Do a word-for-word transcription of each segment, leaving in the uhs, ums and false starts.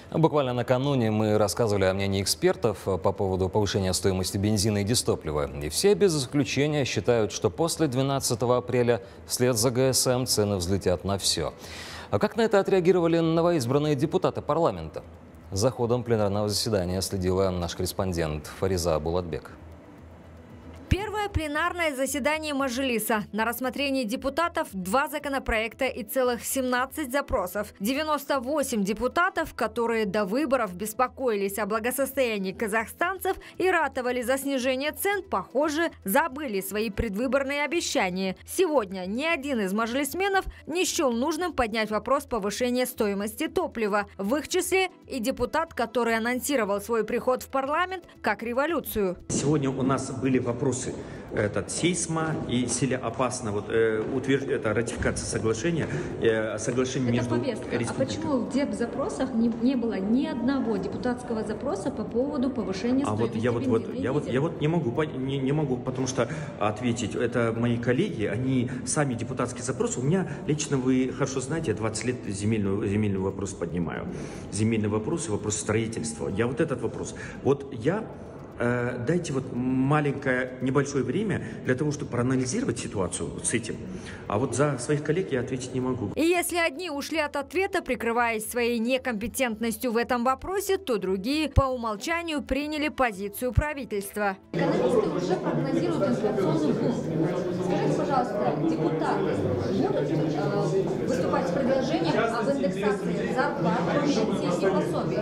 Буквально накануне мы рассказывали о мнении экспертов по поводу повышения стоимости бензина и дистоплива. И все без исключения считают, что после двенадцатого апреля вслед за ГСМ цены взлетят на все. А как на это отреагировали новоизбранные депутаты парламента? За ходом пленарного заседания следила наш корреспондент Фариза Булатбек. Первое пленарное заседание Мажилиса. На рассмотрении депутатов два законопроекта и целых семнадцать запросов. девяносто восемь депутатов, которые до выборов беспокоились о благосостоянии казахстанцев и ратовали за снижение цен, похоже, забыли свои предвыборные обещания. Сегодня ни один из мажилисменов не счел нужным поднять вопрос повышения стоимости топлива. В их числе и депутат, который анонсировал свой приход в парламент как революцию. Сегодня у нас были вопросы. Этот сейсма и сильно опасно вот э, утвержд... это ратификация соглашения, э, соглашение это между повестка. А республиками. почему в депзапросах не, не было ни одного депутатского запроса по поводу повышения а стоимости вот я вот, бензина? вот я вот я вот не могу не, не могу, потому что ответить. Это мои коллеги, они сами депутатский запрос. У меня лично, вы хорошо знаете, я двадцать лет земельный земельный вопрос поднимаю, земельный вопрос и вопрос строительства. Я вот этот вопрос. Вот я дайте вот маленькое, небольшое время для того, чтобы проанализировать ситуацию с этим. А вот за своих коллег я ответить не могу. И если одни ушли от ответа, прикрываясь своей некомпетентностью в этом вопросе, то другие по умолчанию приняли позицию правительства. Экономисты уже прогнозируют инфляционный бум. Скажите, пожалуйста, депутаты будут э, выступать с предложением об индексации зарплат, пенсий и пособий?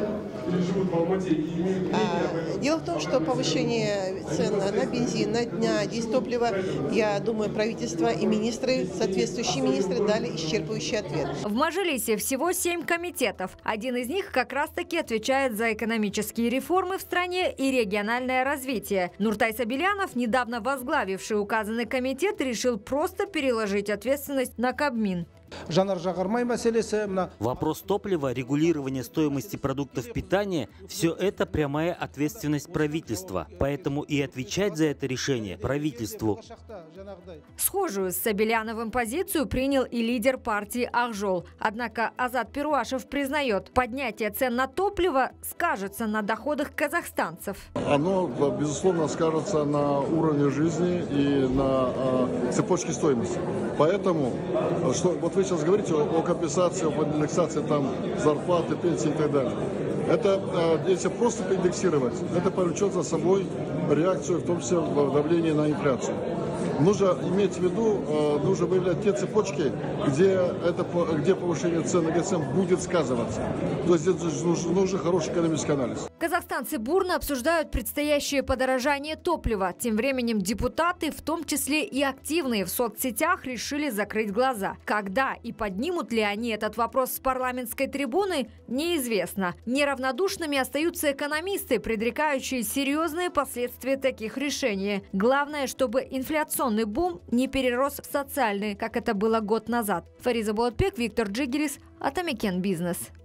А, дело в том, что повышение цен на бензин, на, на дистопливо, я думаю, правительство и министры, соответствующие министры дали исчерпывающий ответ. В Мажилисе всего семь комитетов. Один из них как раз-таки отвечает за экономические реформы в стране и региональное развитие. Нуртай Сабильянов, недавно возглавивший указанный комитет, решил просто переложить ответственность на Кабмин. Вопрос топлива, регулирование стоимости продуктов питания – все это прямая ответственность правительства. Поэтому и отвечать за это решение правительству. Схожую с Сабильяновым позицию принял и лидер партии «Акжол». Однако Азат Перуашев признает, поднятие цен на топливо скажется на доходах казахстанцев. Оно, безусловно, скажется на уровне жизни и на э, цепочке стоимости. Поэтому, что, вот вы сейчас говорите о, о компенсации, об индексации там, зарплаты, пенсии и так далее. Это, э, если просто поиндексировать, это повлечет за собой реакцию, в том числе в давлении на инфляцию. Нужно иметь в виду, э, нужно выявлять те цепочки, где, это, где повышение цен на ГСМ будет сказываться. То есть здесь нужен, нужен хороший экономический анализ. Казахстанцы бурно обсуждают предстоящее подорожание топлива. Тем временем депутаты, в том числе и активные в соцсетях, решили закрыть глаза. Когда и поднимут ли они этот вопрос с парламентской трибуны, неизвестно. Неравнодушными остаются экономисты, предрекающие серьезные последствия таких решений. Главное, чтобы инфляционный бум не перерос в социальный, как это было год назад. Фариза Булатбек, Виктор Джигирис, Атамекен Бизнес.